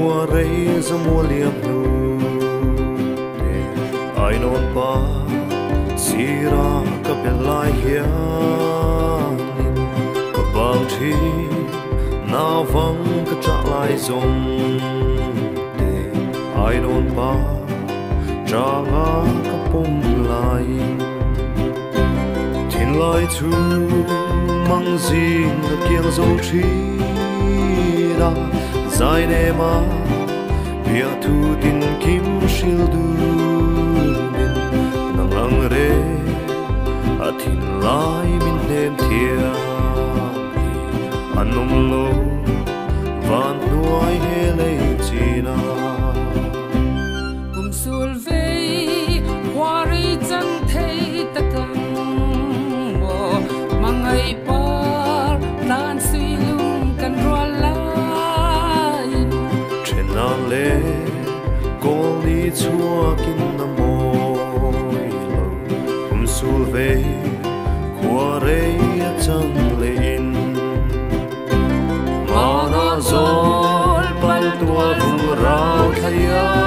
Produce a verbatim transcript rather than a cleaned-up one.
khua rei za mua liam nu ai non pa sira ka bel lai hian ka bang thi na vang ka tra lai zong de ai non pa tra nga ka pom lai tin lai chu mang zin ka kiang zo thi da zai ne ma bia thu tin kim shil du din nang ang re a tin lai min nem thia anum lo van nuai he le china kum sul ve wari chang thei takam wo mangai par nan sui lung kan ro lai chen na le ko li chua kin na moi lo kum sul ve kwa re a chang le in mana zol pal tua vu rao thaya